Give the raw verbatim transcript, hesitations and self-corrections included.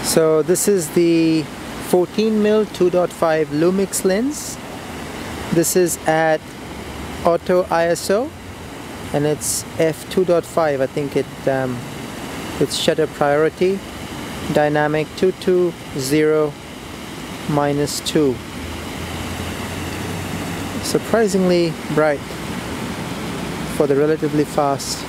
So this is the fourteen millimeter two point five Lumix lens. This is at auto I S O and it's f two point five. I think it um, it's shutter priority, dynamic two two zero minus two. Surprisingly bright for the relatively fast